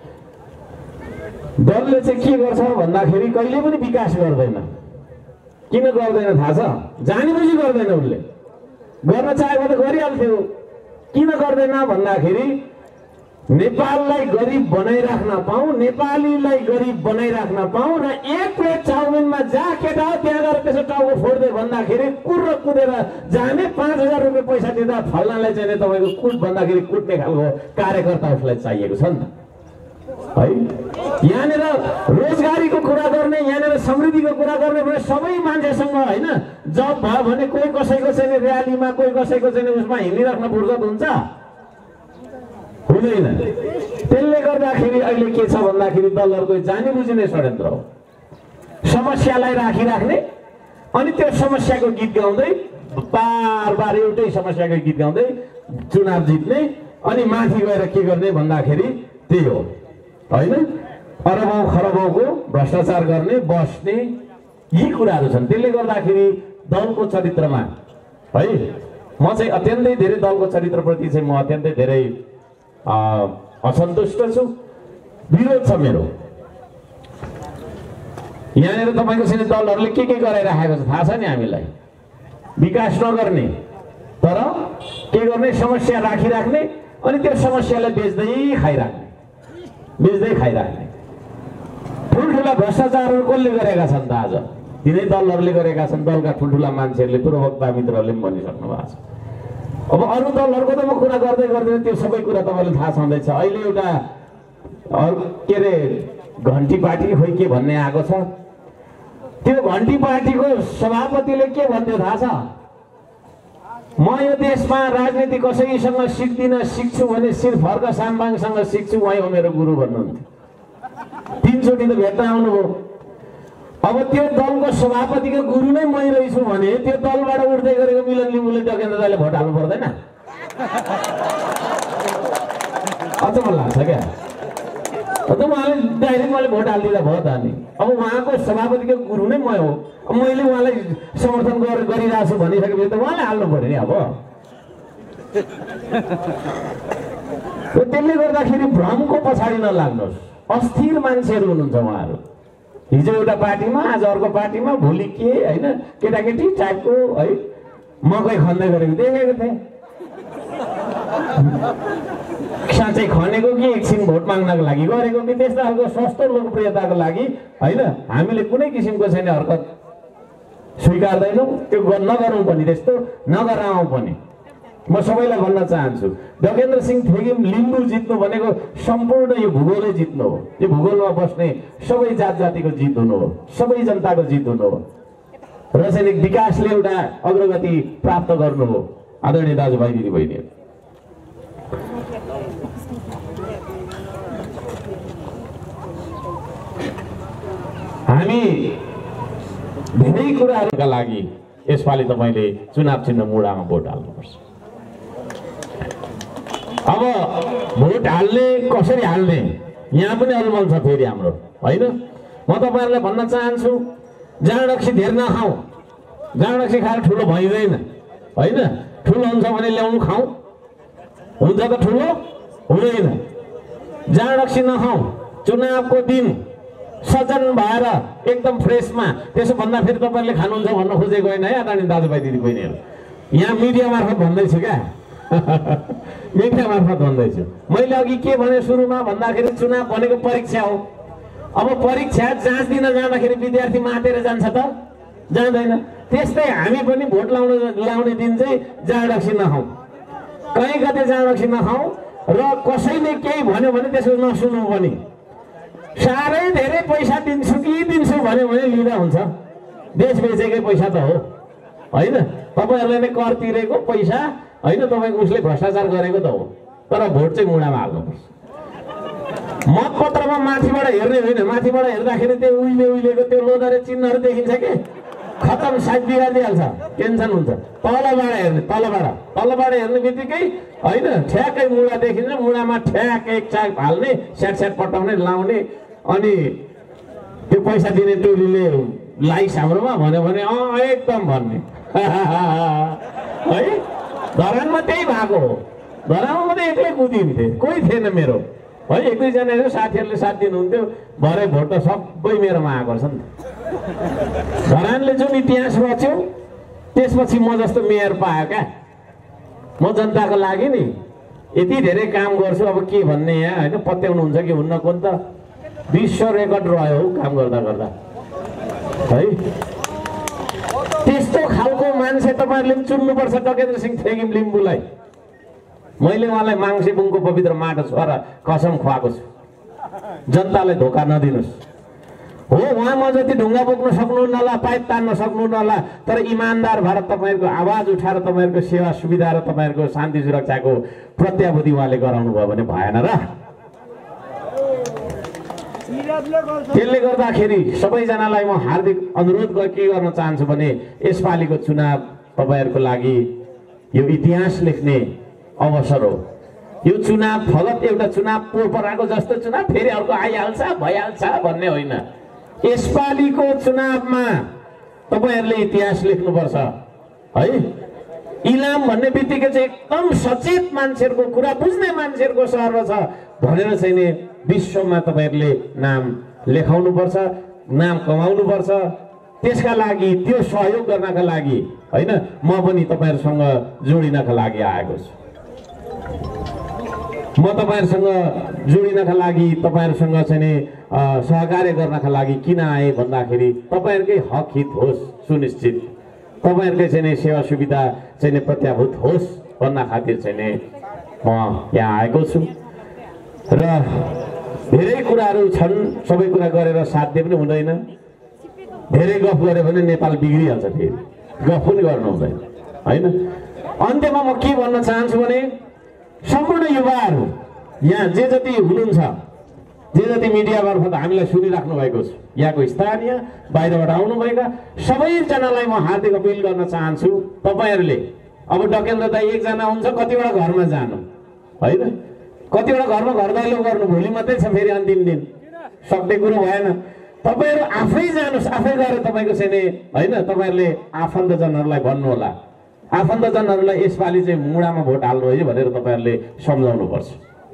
S1: दलले चाहिँ के गर्छ भन्दाखेरि कहिले पनि विकास गर्दैन। किन गर्दैन थाहा छ? जानीबुझी गर्दैन। उसले गर्न चाहेको त गरिहाल्थ्यो। किन गर्दैन भन्दाखेरि नेपाललाई गरिब बनाइराख्न पाऊँ, नेपालीलाई गरिब बनाइराख्न पाऊँ र एक प्लेट चाउमिनमा जहाँ केटा हो त्यहाँ गएर त्यसो टाउको फोड्दै भन्दाखेरि कुर्र कुदेर जाने 5000 रुपियाँ पैसा दिँदा फल्नालाई चाहिँ तपाईँको कुट भन्दाखेरि कुट्ने खालको कार्यकर्ता उसलाई चाहिएको छ नि त है। यहाँनिर रोजगारीको कुरा गर्ने, यहाँनिर समृद्धिको कुरा गर्ने भने सबै मान्छेसँग होइन जब भयो भने कोही कसैको चाहिँ र्यालीमा, कोही कसैको चाहिँ उसमा हिँडिराख्न फुर्सद हुन्छ हुँदैन। त्यसले गर्दाखेरि अहिले के छ भन्दाखेरि दलहरूको जानीबुझी नै षड्यन्त्र हो। समस्यालाई राखिराख्ने अनि त्यो समस्याको गीत गाउँदै बार बार एउटै समस्याको गीत गाउँदै चुनाव जित्ने अनि माथि गएर के गर्ने भन्दाखेरि त्यही हो होइन। अरबौं खरबौंको भ्रष्टाचार गर्ने, बस्ने, यी कुराहरू छन्। त्यसले गर्दाखेरि दलको चरित्रमा है म चाहिँ अत्यन्तै धेरै दलको चरित्रप्रति चाहिँ म अत्यन्तै धेरै असन्तुष्ट छु, विरोध छ मेरो। यहाँनिर तपाईँको चाहिँ दलहरूले के गराइराखेको छ थाहा छ नि हामीलाई। विकास नगर्ने तर के गर्ने, समस्या राखिराख्ने अनि त्यो समस्यालाई बेच्दै खाइराख्ने। ठुल्ठुला भ्रष्टाचारहरू कसले गरेका छन् त? आज तिनै दलहरूले गरेका छन्। दलका ठुल्ठुला मान्छेहरूले, पूर्ववक्ता मित्रहरूले पनि भनिसक्नु भएको छ। अब अरू दलहरूको त म कुरा गर्दै गर्दैन, त्यो सबै कुरा तपाईँलाई थाहा छँदैछ। अहिले एउटा के अरे घन्टी पार्टी खोइ के भन्ने आएको छ। त्यो घन्टी पार्टीको सभापतिले के भन्थ्यो थाहा छ? म यो देशमा राजनीति कसैसँग सिक्दिनँ, सिक्छु भने सिर्फ फर्क साम्बाङसँग सिक्छु, उहाँ हो मेरो गुरु भन्नुहुन्थ्यो। 3 चोटि त भेट्न आउनुभयो। अब त्यो दलको सभापतिको गुरु नै मै रहेछु भने त्यो दलबाट उठ्दै गरेको मिलन लिम्बुले डकेन्द्र दाइले भोट हाल्नु पर्दैन? अचम्म लाग्छ क्या। त उहाँले डाइरेक्ट मैले भोट हालिदिँदा भयो त अनि। अब उहाँको सभापतिको गुरु नै म हो, मैले उहाँलाई समर्थन गरिरहेको छु भनिसकेपछि त उहाँले हाल्नु पर्यो नि। अब त्यसले गर्दाखेरि भ्रमको पछाडि नलाग्नुहोस्। अस्थिर मान्छेहरू हुनुहुन्छ उहाँहरू। हिजो एउटा पार्टीमा, आज अर्को पार्टीमा, भोलि के होइन केटाकेटी टाइपको है मकै खन्दै गरेको देखेको थिएँ। साँच्चै खनेको कि एकछिन भोट माग्नको लागि गरेको कि त्यस्तो खालको सस्तो लोकप्रियताको लागि होइन हामीले कुनै किसिमको छैन हरकत स्वीकार्दैनौँ। त्यो नगरौँ पनि, त्यस्तो नगराउँ पनि। म सबैलाई भन्न चाहन्छु, डकेन्द्र सिंह थेगिम लिम्बू जित्नु भनेको सम्पूर्ण यो भूगोलै जित्नु हो। यो भूगोलमा बस्ने सबै जात जातिको जित हुनु हो, सबै जनताको जित हुनु हो र चाहिँ विकासले एउटा अग्रगति प्राप्त गर्नु हो। आदरणीय दाजुभाइ दिदीबहिनीहरू, हामी धेरै कुराहरूका लागि यसपालि तपाईँले चुनाव चिन्ह मुडामा भोट हाल्नुपर्छ। अब भोट हाल्ने कसरी हाल्ने यहाँ पनि अलमल छ फेरि हाम्रो होइन। म तपाईँहरूलाई भन्न चाहन्छु, जाँड रक्सी धेर नखाउँ। जाँड रक्सी खाएर ठुलो भइँदैन होइन। ठुलो हुन्छ भने ल्याउनु खाउँ, हुन्छ त ठुलो हुँदैन। जाँड रक्सी नखाउँ। चुनावको दिन सजन भएर एकदम फ्रेसमा, त्यसो भन्दा फेरि तपाईँहरूले खानुहुन्छ भन्न खोजेको होइन है आदरणीय दाजुभाइ दिदीबहिनीहरू। यहाँ मिडिया मार्फत भन्दैछु क्या, मिडिया मार्फत भन्दैछु। मैले अघि के भने सुरुमा भन्दाखेरि चुनाव भनेको परीक्षा हो। अब परीक्षा जाँच दिन जाँदाखेरि विद्यार्थी मातेर जान्छ त? जाँदैन। त्यस्तै हामी पनि भोट लाउने दिन चाहिँ जाँड रक्सी नखाउँ, कहीँ कतै जाँड रक्सी नखाउँ र कसैले केही भन्यो भने त्यसको नसुनौँ पनि। साह्रै धेरै पैसा दिन्छु कि दिन्छु भन्यो भने लिँदा हुन्छ। देश बेचेकै पैसा त हो होइन। तपाईँहरूले नै कर तिरेको पैसा होइन, तपाईँको उसले भ्रष्टाचार गरेको त हो। तर भोट चाहिँ मुडामा हाल्नुपर्छ। मतपत्रमा माथिबाट हेर्ने होइन, माथिबाट हेर्दाखेरि त्यो उहिलेको त्यो लोदरे चिन्हहरू देखिन्छ कि खतम, साइड बिगारिदिइहाल्छ, टेन्सन हुन्छ। तलबाट हेर्ने, तलबाट हेर्ने बित्तिकै होइन ठ्याक्कै मुडा देखिन्छ। मुडामा ठ्याक एक चाक हाल्ने, स्याट पटाउने, लाउने, अनि त्यो पैसा दिने टोलीले लाइस हाम्रोमा भन्यो भने एकदम भन्ने है। धरानमा त्यही भएको हो। धरानमा मात्रै एक्लै कुदिन्थे, कोही थिएन मेरो है। एक दुईजना यसो साथीहरूले साथ दिनुहुन्थ्यो। भरे भोट त सबै मेरोमा आएको छ नि त। धरानले जुन इतिहास रच्यो त्यसपछि म जस्तो मेयर पायो क्या। म जनताको लागि नि यति धेरै काम गर्छु। अब के भन्ने यहाँ होइन, पत्याउनुहुन्छ कि हुन्न कोन त? विश्व रेकर्ड रह्यो हौ काम गर्दा गर्दा है। त्यस्तो खालको मान्छे तपाईँहरूले पनि चुन्नुपर्छ डकेन्द्र सिंह थेगिम लिम्बूलाई। मैले उहाँलाई माङसेबुङको पवित्र माटो छोएर कसम खुवाएको छु, जनतालाई धोका नदिनुहोस्। हो, उहाँमा जति ढुङ्गा बोक्न सक्नुहुन्न होला, पाइप तान्न सक्नुहुन्न होला, तर इमान्दार भएर तपाईँहरूको आवाज उठाएर तपाईँहरूको सेवा सुविधा र तपाईँहरूको शान्ति सुरक्षाको प्रत्याभूति उहाँले गराउनु भयो भने भएन र। त्यसले गर्दाखेरि सबैजनालाई म हार्दिक अनुरोध के गर्न चाहन्छु भने यसपालिको चुनाव तपाईँहरूको लागि यो इतिहास लेख्ने अवसर हो। यो चुनाव फगत एउटा चुनाव पोपराको जस्तो चुनाव फेरि अर्को आइहाल्छ भइहाल्छ भन्ने होइन। यसपालिको चुनावमा तपाईँहरूले इतिहास लेख्नुपर्छ है। इलाम भन्ने बित्तिकै चाहिँ एकदम सचेत मान्छेहरूको कुरा बुझ्ने मान्छेहरूको सहर छ भनेर चाहिँ नि विश्वमा तपाईँहरूले नाम लेखाउनुपर्छ, नाम कमाउनुपर्छ। त्यसका लागि त्यो सहयोग गर्नका लागि होइन म पनि तपाईँहरूसँग जोडिनका लागि आएको छु। म तपाईँहरूसँग जोडिनका लागि, तपाईँहरूसँग चाहिँ नि सहकार्य गर्नका लागि किन आएँ भन्दाखेरि तपाईँहरूकै हक हित होस् सुनिश्चित, तपाईँहरूकै चाहिँ नि सेवा सुविधा चाहिँ नि प्रत्याभूत होस् भन्न खातिर चाहिँ नि म यहाँ आएको छु। र धेरै कुराहरू छन्, सबै कुरा गरेर साध्य पनि हुँदैन। धेरै गफ गऱ्यो भने नेपाल बिग्रिहाल्छ, फेरि गफ पनि गर्नु हुँदैन होइन। अन्त्यमा म के भन्न चाहन्छु भने सम्पूर्ण युवाहरू यहाँ जे जति हुनुहुन्छ जे जति मिडिया मार्फत हामीलाई सुनिराख्नु भएको छ, यहाँको स्थानीय बाहिरबाट आउनुभएका सबैजनालाई म हार्दिक अपिल गर्न चाहन्छु, तपाईँहरूले अब डकेन्द्र दाइ एकजना हुन्छ, कतिवटा घरमा जानु होइन, कतिवटा घरमा घर दैलो गर्नु, भोलि मात्रै छ फेरि अन्तिम दिन, सक्ने कुरो भएन। तपाईँहरू आफै जानुहोस्, आफै गएर तपाईँको चाहिँ होइन, तपाईँहरूले आफन्तजनहरूलाई भन्नुहोला, आफन्तजनहरूलाई यसपालि चाहिँ मुडामा भोट हाल्नु है भनेर तपाईँहरूले सम्झाउनुपर्छ।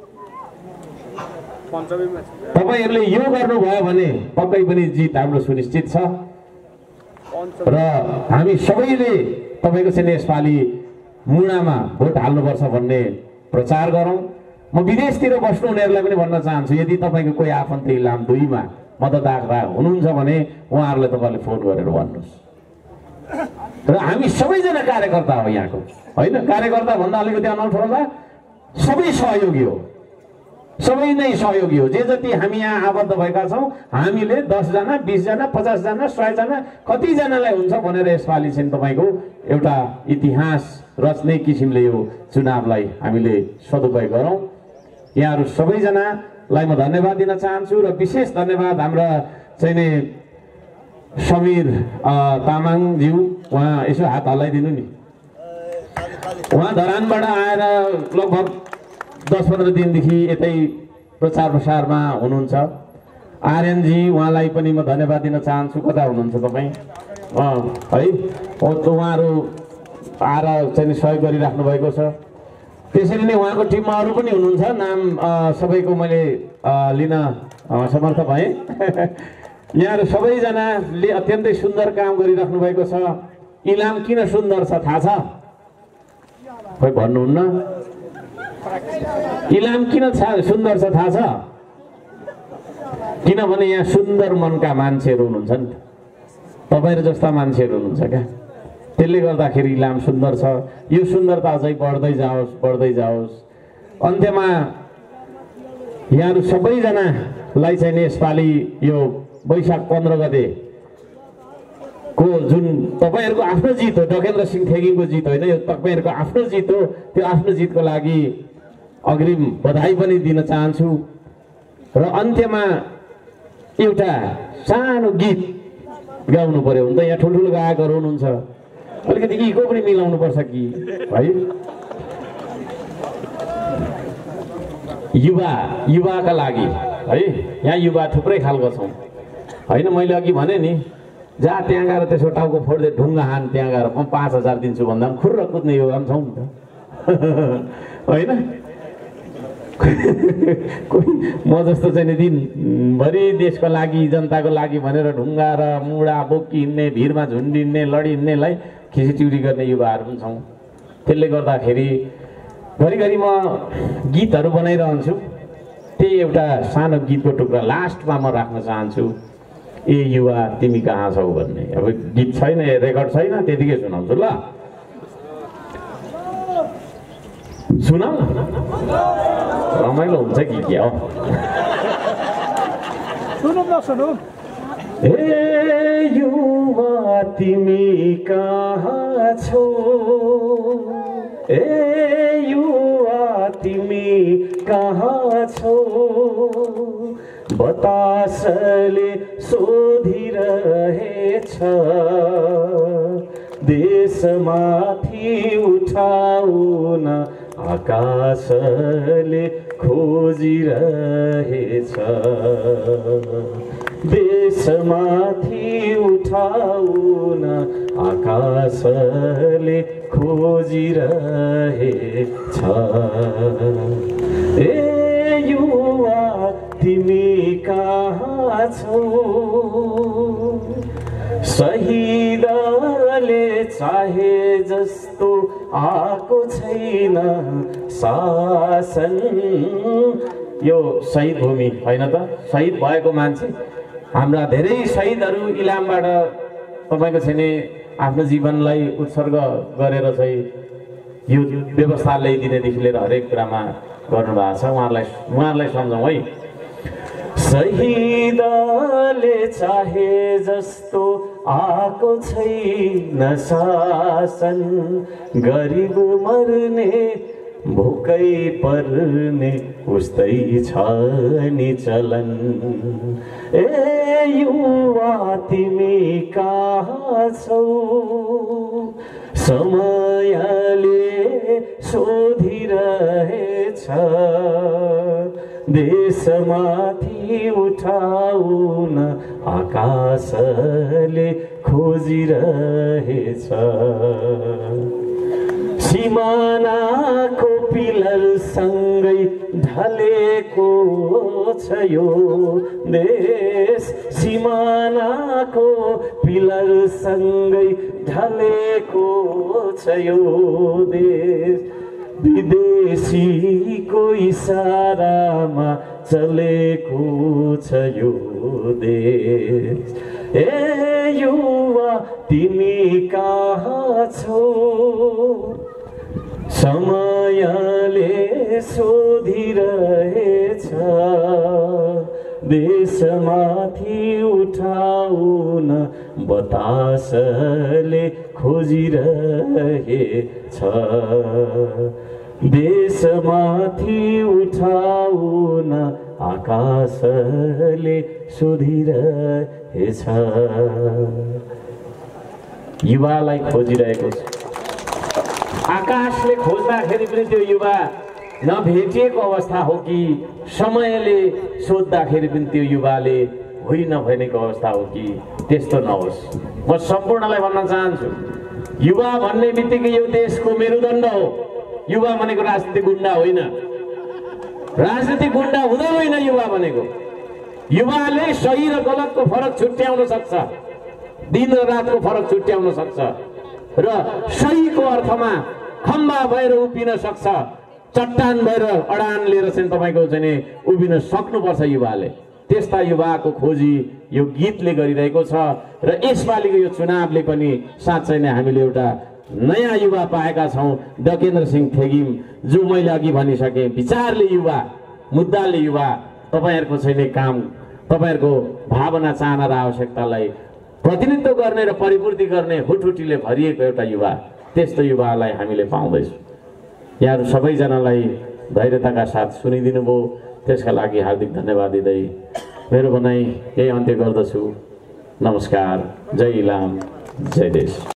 S1: तपाईँहरूले यो गर्नुभयो भने पक्कै पनि जित हाम्रो सुनिश्चित छ र हामी सबैले तपाईँको चाहिँ यसपालि मुडामा भोट हाल्नुपर्छ भन्ने प्रचार गरौँ। म विदेशतिर बस्नु हुनेहरूलाई पनि भन्न चाहन्छु, यदि तपाईँको कोही आफन्त इलाम 2 मा मतदाता हुनुहुन्छ भने उहाँहरूलाई तपाईँले फोन गरेर भन्नुहोस्। र हामी सबैजना कार्यकर्ता हो यहाँको होइन, कार्यकर्ता भन्दा अलिकति अनौठो होला, सबै सहयोगी हो, सबै नै सहयोगी हो। जे जति हामी यहाँ आबद्ध भएका छौँ, हामीले 10 जना 20 जना 50 जना 100 जना कतिजनालाई हुन्छ भनेर यसपालि चाहिँ तपाईँको एउटा इतिहास रच्ने किसिमले यो चुनावलाई हामीले सदुपयोग गरौँ। यहाँहरू सबैजनालाई म धन्यवाद दिन चाहन्छु र विशेष धन्यवाद हाम्रा चाहिँ नि समीर तामाङज्यू, उहाँ यसो हात हल्लाइदिनु नि। उहाँ धरानबाट आएर लगभग 10-15 दिनदेखि यतै प्रचार प्रसारमा हुनुहुन्छ। आर्यनजी, उहाँलाई पनि म धन्यवाद दिन चाहन्छु। कता हुनुहुन्छ तपाईँ? है, उहाँहरू आएर चाहिँ सहयोग गरिराख्नु भएको छ। त्यसरी नै उहाँको टिममा अरू पनि हुनुहुन्छ, नाम सबैको मैले लिन समर्थ भएँ। यहाँहरू सबैजनाले अत्यन्तै सुन्दर काम गरिराख्नु भएको छ। इलाम किन सुन्दर छ थाहा छ? खोइ भन्नुहुन्न। इलाम किन सुन्दर छ थाहा छ? किनभने यहाँ सुन्दर मनका मान्छेहरू हुनुहुन्छ नि, तपाईँहरू जस्ता मान्छेहरू हुनुहुन्छ क्या, त्यसले गर्दाखेरि इलाम सुन्दर छ। यो सुन्दरता अझै बढ्दै जाओस्, बढ्दै जाओस्। अन्त्यमा यहाँहरू सबैजनालाई चाहिँ यसपालि यो वैशाख 15 गते को जुन तपाईँहरूको आफ्नो जित हो, डकेन्द्र सिंह थेगिङको जित होइन, यो तपाईँहरूको आफ्नो जित हो। त्यो आफ्नो जितको लागि अग्रिम बधाई पनि दिन चाहन्छु। र अन्त्यमा एउटा सानो गीत गाउनु पर्यो भने त यहाँ ठुल्ठुलो गायकहरू हुनुहुन्छ, अलिकति इको पनि मिलाउनु पर्छ कि है। युवाका लागि है, यहाँ युवा थुप्रै खालको छौँ होइन। मैले अघि भने नि, जहाँ त्यहाँ गएर त्यसो टाउको फोड्दै ढुङ्गा हान, त्यहाँ गएर 5000 दिन्छु भन्दा पनि खुर्र कुद्ने युवा पनि छौँ नि त होइन। कोही म जस्तो चाहिँ दिनभरि देशको लागि जनताको लागि भनेर ढुङ्गा र मुढा बोकी हिँड्ने, भिरमा झुन्डिने, लडिहिँड्नेलाई खिचिटिउरी गर्ने युवाहरू पनि छौँ। त्यसले गर्दाखेरि घरिघरि म गीतहरू बनाइरहन्छु। त्यही एउटा सानो गीतको टुक्रा लास्टमा म राख्न चाहन्छु। ए युवा तिमी कहाँ छौ भन्ने। अब गीत छैन, रेकर्ड छैन, त्यतिकै सुनाउँछु ल। सुनाऊ रमाइलो हुन्छ कि क्या हो? ए युवा तिमी कहाँ छौ, ए युवा तिमी कहाँ छौ, बतासले सोधिरहेछ, देशमाथि उठाउन आकाशले खोजिरहेछ, देशमाथि उठाउन आकाशले खोजिरहेछ। ए युवा तिमी कहाँ छौ, शहीदले चाहे जस्तो आएको छैन शासन। यो शहीद भूमि होइन त, शहीद भएको मान्छे। हाम्रा धेरै शहीदहरू इलामबाट तपाईँको छैन आफ्नो जीवनलाई उत्सर्ग गरेर चाहिँ यो व्यवस्था ल्याइदिनेदेखि लिएर हरेक कुरामा गर्नुभएको छ। उहाँहरूलाई सम्झौँ है। शहीदले चाहे जस्तो आएको छैन शासन, गरिब मर्ने
S2: भोकै पर्ने उस्तै छ नि चलन। ए युवा तिमी कहाँ छौ, समयले सोधिरहेछ, देशमाथि उठाउन आकाशले खोजिरहेछ। सिमानाको पिलर सँगै ढलेको छ यो देश, सिमानाको पिलर सँगै ढलेको छ यो देश। विदेशीको इसारामा चलेको छ यो देश। ए युवा तिमी कहाँ छौ, समयले सोधिरहेछ, देशमाथि उठाउन बतासले खोजिरहेछ, देशमाथि उठाउन आकाशले सोधिरहेछ। युवालाई खोजिरहेको छ। आकाशले खोज्दाखेरि पनि त्यो युवा नभेटिएको अवस्था हो कि समयले सोद्धाखेरि पनि त्यो युवाले होइन भनेको अवस्था हो कि त्यस्तो नहोस्। म सम्पूर्णलाई भन्न चाहन्छु, युवा भन्ने बित्तिकै यो देशको मेरुदण्ड हो। युवा भनेको राजनीतिक गुण्डा होइन, राजनीतिक गुण्डा हुँदै होइन युवा भनेको। युवाले सही र गलतको फरक छुट्याउन सक्छ, दिन र रातको फरक छुट्याउन सक्छ र सहीको अर्थमा खम्बा भएर उभिन सक्छ, चट्टान भएर अडान लिएर चाहिँ तपाईँको चाहिँ उभिन सक्नुपर्छ युवाले। त्यस्ता युवाको खोजी यो गीतले गरिरहेको छ र यसपालिको यो चुनावले पनि साँच्चै नै हामीले एउटा नयाँ युवा पाएका छौँ। डकेन्द्र सिंह थेगिम, जो मैले अघि भनिसकेँ, विचारले युवा, मुद्दाले युवा, तपाईँहरूको चाहिँ काम, तपाईँहरूको भावना, चाहना र आवश्यकतालाई प्रतिनिधित्व गर्ने र परिपूर्ति गर्ने हुटहुटीले भरिएको एउटा युवा, त्यस्तो युवालाई हामीले पाउँदैछौँ। यहाँहरू सबैजनालाई धैर्यताका साथ सुनिदिनु भयो, त्यसका लागि हार्दिक धन्यवाद दिँदै मेरो भनाइ यही अन्त्य गर्दछु। नमस्कार, जय इलाम, जय देश।